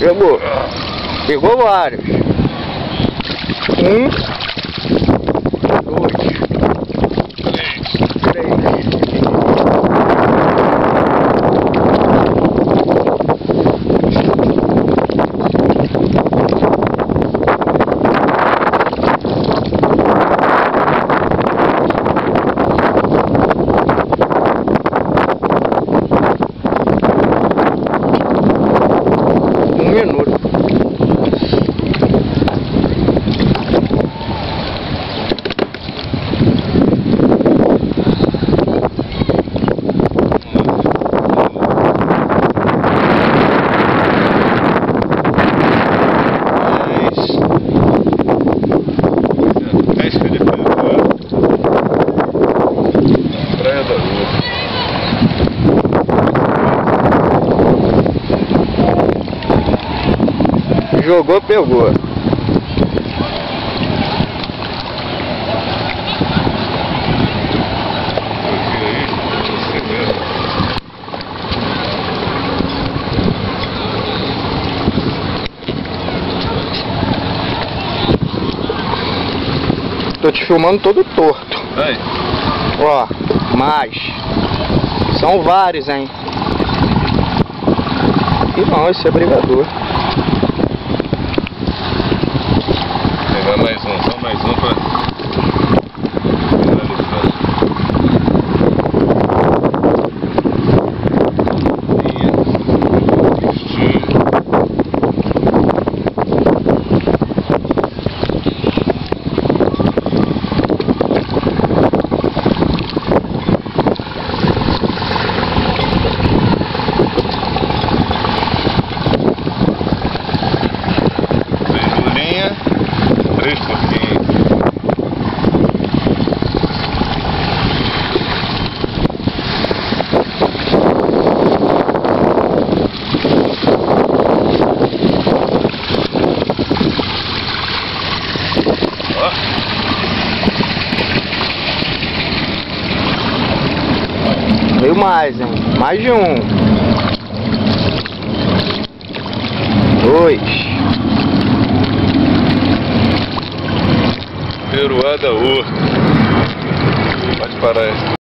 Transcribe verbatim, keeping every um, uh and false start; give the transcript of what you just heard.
Pegou. Pegou vários. Um. Dois. Três. Um minuto. Praia da Lua. Jogou, pegou. Tô te filmando todo torto. Aí. Ó, mais. São vários, hein? E não, esse é brigador. Pegar mais um, só mais um pra finalizar. Três porquinhos. Ó. Veio mais, hein? Mais de um. Dois. Peruada urca. Pode parar aí.